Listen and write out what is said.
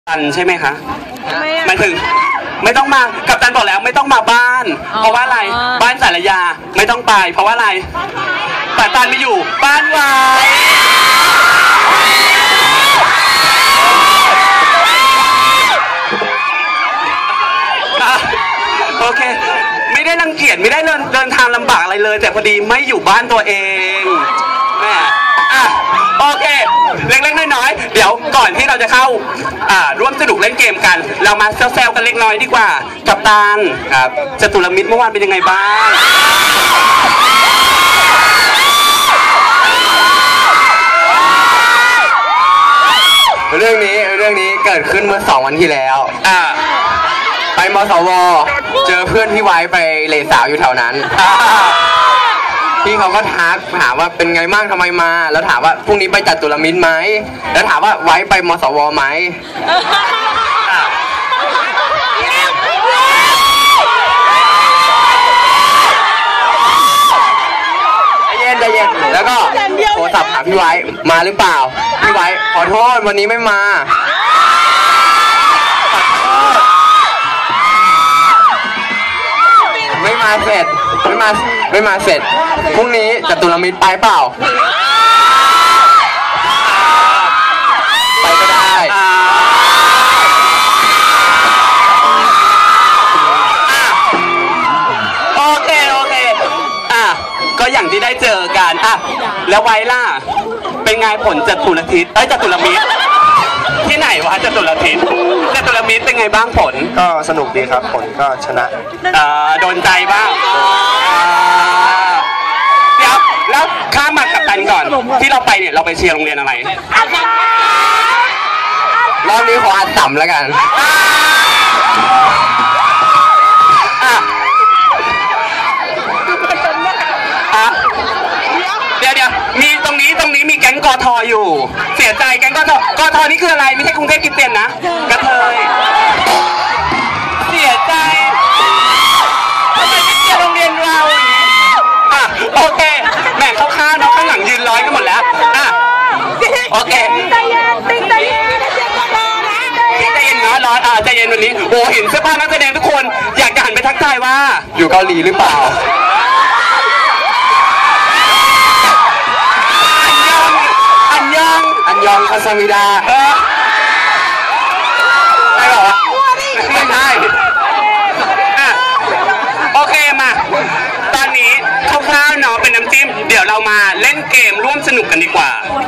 ตันใช่ไหมคะหมายถึงไม่ต้องมากัปตันบอกแล้วไม่ต้องมาบ้านเพราะว่าอะไรบ้านสารยาไม่ต้องไปเพราะว่าอะไรกัปตันไม่อยู่บ้านวายโอเคไม่ได้รังเกียจไม่ได้เดินทางลำบากอะไรเลยแต่พอดีไม่อยู่บ้านตัวเองแม่โอเคเล็กๆน้อยๆเดี๋ยวก่อนที่เราจะเข้าร่วมสนุกเล่นเกมกันเรามาแซวๆกันเล็กน้อยดีกว่ากัปตันครับจตุรมิตรเมื่อวานเป็นยังไงบ้างเรื่องนี้เกิดขึ้นเมื่อ2 วันที่แล้วไปมสวเจอเพื่อนพี่ไว้ไปเลสาวอยู่แถวนั้นพี่เขาก็ทักถามว่าเป็นไงบ้างทำไมมาแล้วถามว่าพรุ่งนี้ไปจตุรมิตรไหมแล้วถามว่าไว้ไปมสวไหมใจเย็นแล้วก็โทรศัพท์หาพี่ไว้มาหรือเปล่าพี่ไว้ขอโทษวันนี้ไม่มาเสร็จไม่มาเสร็จพรุ่งนี้จตุรมิตรไปเปล่าไปก็ได้โอเคก็อย่างที่ได้เจอกันแล้วไว้ล่ะเป็นไงผลจตุรมิตรที่ไหนวะจตุรมิตรเป็นไงบ้างผลก็สนุกดีครับผลก็ชนะโดนใจบ้างเดี๋ยวแล้วข้ามมากัปตันก่อนที่เราไปเนี่ยเราไปเชียร์โรงเรียนอะไรรอบนี้ขออัดต่ำแล้วกันเดี๋ยวมีตรงนี้มีแก๊งกทอยู่เสียใจแก๊งกทนี่คืออะไรไม่ใช่กรุงเทพคริสเตียนนะกระเทยเสียใจทำไมไม่เชียร์โรงเรียนเราโอเคแม่เข้าข้างเนาะข้างหลังยืนร้อยกันหมดแล้วโอเคใจเย็นเนาะร้อนใจเย็นวันนี้โอ้เห็นเสื้อผ้านักแสดงทุกคนอยากจะหันไปทักทายว่าอยู่เกาหลีหรือเปล่าอันยองคาซามิดาใช่หรอไม่ใช่โอเคมาตอนนี้คร่าวๆเนาะเป็นน้ำจิ้มเดี๋ยวเรามาเล่นเกมร่วมสนุกกันดีกว่า